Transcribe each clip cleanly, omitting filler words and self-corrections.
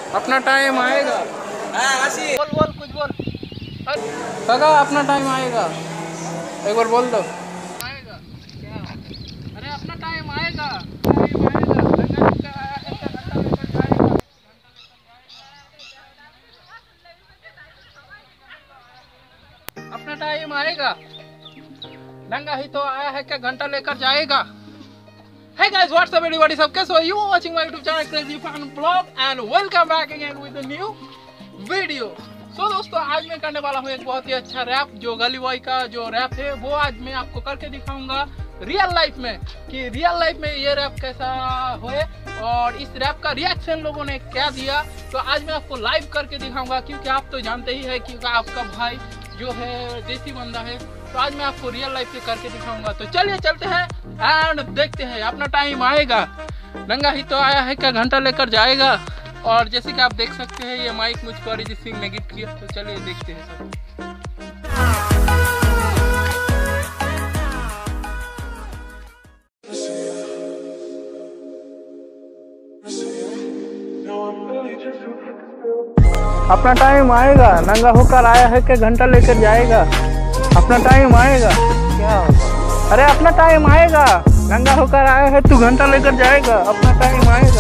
अपना टाइम आएगा। बोल बोल कुछ बोल काका, अपना टाइम आएगा। एक बार बोल दो। आएगा क्या? अरे अपना टाइम आएगा, अपना टाइम आएगा। नंगा ही तो आया है क्या घंटा लेकर जाएगा। Hey guys, what's up everybody? So you are watching my YouTube channel Crazy Fan Vlog and welcome back again with a new video. So दोस्तों, आज मैं करने वाला हूँ एक बहुत ही अच्छा रैप, जो गली बॉय का जो रैप है वो आज मैं आपको करके दिखाऊंगा रियल लाइफ में, कि रियल लाइफ में ये रैप कैसा हुए और इस रैप का रिएक्शन लोगों ने क्या दिया। तो आज मैं आपको लाइव करके दिखाऊंगा, क्योंकि आप तो जानते ही है कि आपका भाई जो है देसी बंदा है। तो आज मैं आपको रियल लाइफ पे करके दिखाऊंगा। तो चलिए चलते हैं एंड देखते हैं। अपना टाइम आएगा, नंगा ही तो आया है क्या घंटा लेकर जाएगा। और जैसे कि आप देख सकते हैं ये माइक मुझको अरिजीत सिंह ने गिफ्ट किया। तो चलिए देखते हैं सब। अपना टाइम आएगा, नंगा होकर आया है क्या घंटा लेकर जाएगा। अपना टाइम आएगा क्या होगा? अरे अपना टाइम आएगा, नंगा होकर आया है तू घंटा लेकर जाएगा। अपना टाइम आएगा।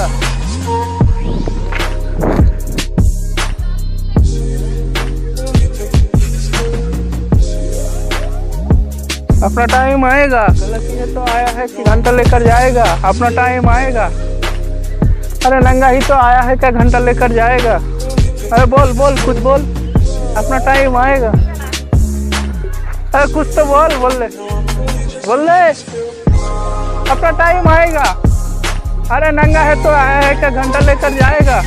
अपना टाइम आएगा, गलत तो आया है कि घंटा लेकर जाएगा। अपना टाइम आएगा। अरे नंगा ही तो आया है क्या घंटा लेकर जाएगा। अरे बोल बोल कुछ बोल। अपना टाइम आएगा। अरे कुछ तो बोल, बोल ले। अपना टाइम आएगा। अरे नंगा है तो आया है क्या घंटा लेकर जाएगा।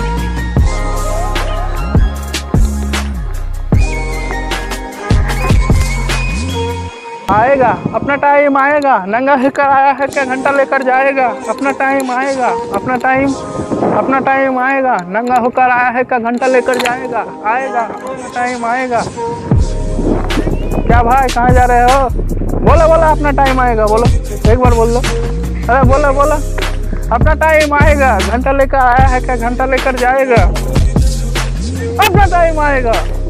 आएगा, अपना टाइम आएगा। नंगा होकर आया है क्या घंटा लेकर जाएगा। अपना टाइम आएगा। अपना टाइम आएगा। नंगा होकर आया है क्या घंटा लेकर जाएगा। आएगा, अपना टाइम आएगा। क्या भाई कहाँ जा रहे हो? बोलो अपना टाइम आएगा। बोलो एक बार बोल दो। अरे बोलो अपना टाइम आएगा। घंटा लेकर आया है क्या घंटा लेकर जाएगा। अपना टाइम आएगा।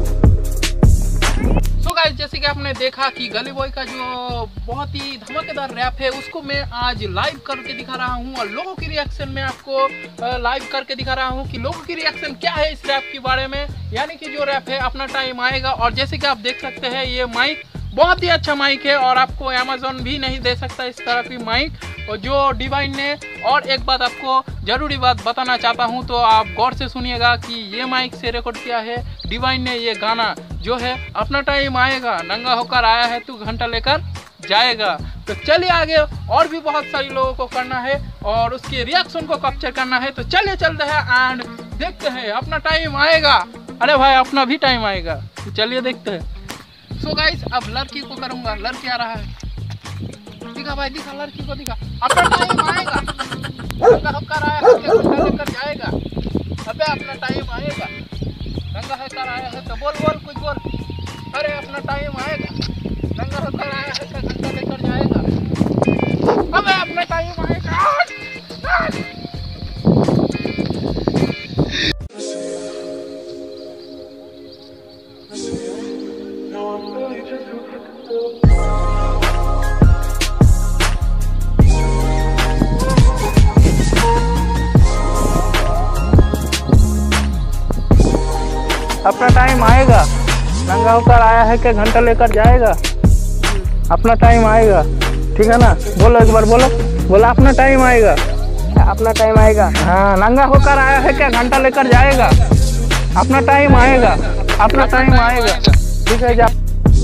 तो गाइस, जैसे कि आपने देखा कि गली बॉय का जो बहुत ही धमाकेदार रैप है उसको मैं आज लाइव करके दिखा रहा हूँ, और लोगों की रिएक्शन में आपको लाइव करके दिखा रहा हूँ कि लोगों की रिएक्शन क्या है इस रैप के बारे में। यानी कि जो रैप है अपना टाइम आएगा। और जैसे कि आप देख सकते हैं ये माइक बहुत ही अच्छा माइक है, और आपको अमेज़न भी नहीं दे सकता इस तरह की माइक, और जो डिवाइन ने। और एक बात आपको ज़रूरी बात बताना चाहता हूँ, तो आप गौर से सुनिएगा कि ये माइक से रिकॉर्ड किया है डिवाइन ने। ये गाना जो है अपना टाइम आएगा, नंगा होकर आया है तू घंटा लेकर जाएगा। तो चलिए आगे और भी बहुत सारे लोगों को करना है और उसके रिएक्शन को कैप्चर करना है। तो चलिए चलते हैं एंड देखते हैं। अपना टाइम आएगा। अरे भाई अपना भी टाइम आएगा। तो चलिए देखते हैं। सो गाइस, अब लड़की को करूंगा। लड़की आ रहा है, दिखा भाई दिखा, लड़की को दिखा। अपना टाइम आएगा, नंगा होकर आया है घंटा लेकर जाएगा। अबे अपना टाइम आएगा, नंगा होकर आया है तो बोल कुछ बोल। अरे अपना टाइम आएगा, नंगा होकर आया है तो घंटा लेकर जाएगा। अबे अपना टाइम आएगा। अपना टाइम आएगा, नंगा होकर आया है कि घंटा लेकर जाएगा। अपना टाइम आएगा, ठीक है ना? बोलो एक बार, बोलो अपना टाइम आएगा। अपना टाइम आएगा। हाँ, नंगा होकर आया है क्या घंटा लेकर जाएगा। अपना टाइम आएगा। अपना टाइम आएगा, ठीक है। जा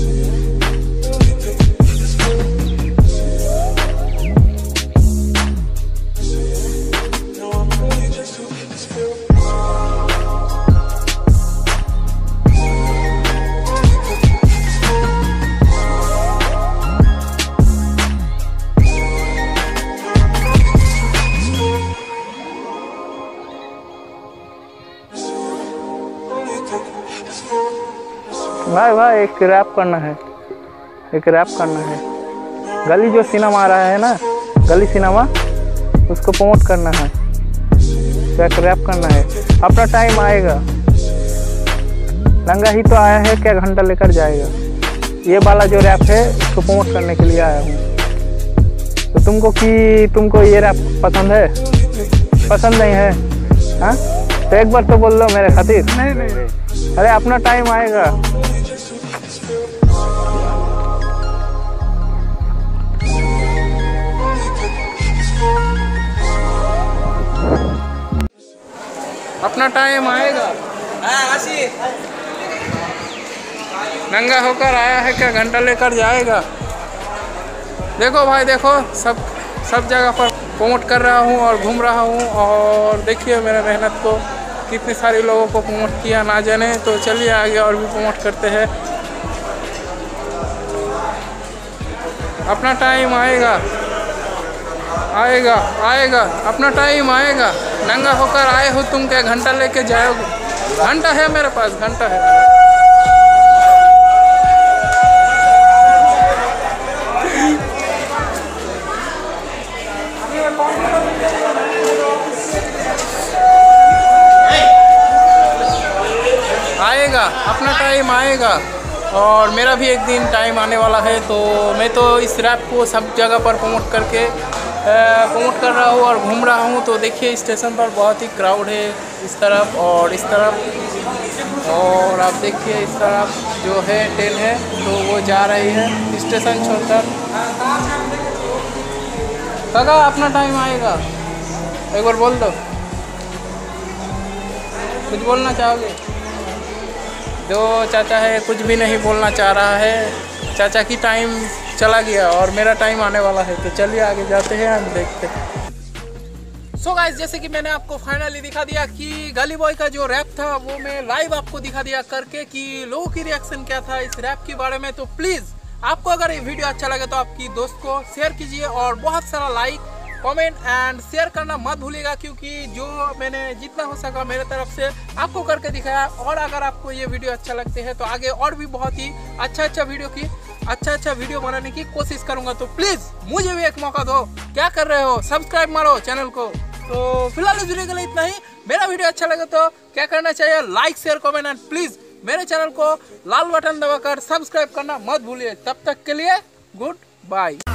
भाई एक रैप करना है, गली जो सिनेमा आ रहा है ना, गली सिनेमा, उसको प्रमोट करना है। तो एक रैप करना है। अपना टाइम आएगा। नंगा ही तो आया है, क्या घंटा लेकर जाएगा। ये वाला जो रैप है इसको प्रमोट करने के लिए आया हूँ। तो तुमको ये रैप पसंद है? पसंद नहीं है? हाँ तो एक बार तो बोल दो मेरे खातिर। नहीं। अरे अपना टाइम आएगा। अपना टाइम आएगा। नंगा होकर आया है, क्या घंटा लेकर जाएगा। देखो भाई देखो, सब जगह पर प्रमोट कर रहा हूँ और घूम रहा हूँ। और देखिए मेरे मेहनत को, कितने सारे लोगों को प्रमोट किया ना जाने। तो चलिए आगे और भी प्रमोट करते हैं। अपना टाइम आएगा, आएगा आएगा, अपना टाइम आएगा। नंगा होकर आए हो तुम, क्या घंटा लेके जाओगे। घंटा है मेरे पास, घंटा है। आएगा, अपना टाइम आएगा। और मेरा भी एक दिन टाइम आने वाला है। तो मैं तो इस रैप को सब जगह पर प्रमोट कर रहा हूँ और घूम रहा हूँ। तो देखिए स्टेशन पर बहुत ही क्राउड है, इस तरफ और इस तरफ। और आप देखिए इस तरफ जो है ट्रेन है तो वो जा रही है स्टेशन छोड़कर। काका अपना टाइम आएगा, एक बार बोल दो। कुछ बोलना चाहोगे? जो चाचा है कुछ भी नहीं बोलना चाह रहा है। चाचा की टाइम चला गया और मेरा टाइम आने वाला है। तो चलिए आगे जाते हैं, हम देखते हैं। सो गाइस, जैसे कि मैंने आपको फाइनली दिखा दिया कि गली बॉय का जो रैप था वो मैं लाइव आपको दिखा दिया करके कि लोगों की रिएक्शन क्या था इस रैप के बारे में। तो प्लीज़ आपको अगर ये वीडियो अच्छा लगे तो आपकी दोस्त को शेयर कीजिए और बहुत सारा लाइक, कमेंट एंड शेयर करना मत भूलिएगा, क्योंकि जो मैंने जितना हो सका मेरे तरफ से आपको करके दिखाया। और अगर आपको ये वीडियो अच्छा लगते हैं तो आगे और भी बहुत ही अच्छा वीडियो बनाने की कोशिश करूंगा। तो प्लीज़ मुझे भी एक मौका दो। क्या कर रहे हो? सब्सक्राइब मारो चैनल को। तो फिलहाल इस वीडियो के लिए इतना ही। मेरा वीडियो अच्छा लगे तो क्या करना चाहिए? Like, share, comment and please मेरे चैनल को लाल बटन दबाकर सब्सक्राइब करना मत भूलिए। तब तक के लिए गुड बाय।